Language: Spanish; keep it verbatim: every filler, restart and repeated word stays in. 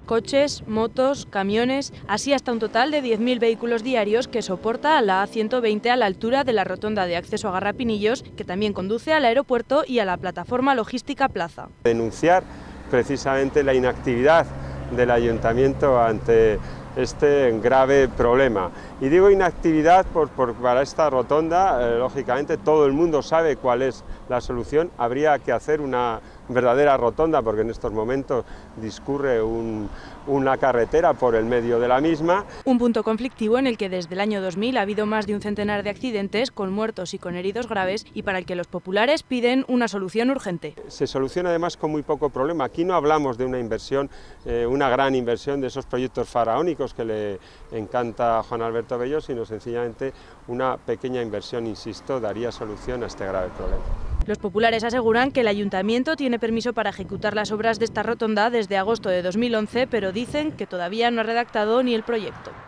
coches, motos, camiones, así hasta un total de diez mil vehículos diarios que soporta la A ciento veinte a la altura de la rotonda de acceso a Garrapinillos, que también conduce al aeropuerto y a la plataforma logística Plaza. Denunciar precisamente la inactividad del ayuntamiento ante este grave problema. Y digo inactividad por, por, para esta rotonda, eh, lógicamente todo el mundo sabe cuál es la solución. Habría que hacer una verdadera rotonda porque en estos momentos discurre un, una carretera por el medio de la misma. Un punto conflictivo en el que desde el año dos mil ha habido más de un centenar de accidentes con muertos y con heridos graves y para el que los populares piden una solución urgente. Se soluciona además con muy poco problema. Aquí no hablamos de una inversión, eh, una gran inversión de esos proyectos faraónicos que le encanta a Juan Alberto Bello, sino sencillamente una pequeña inversión, insisto, daría solución a este grave problema. Los populares aseguran que el ayuntamiento tiene permiso para ejecutar las obras de esta rotonda desde agosto de dos mil once, pero dicen que todavía no ha redactado ni el proyecto.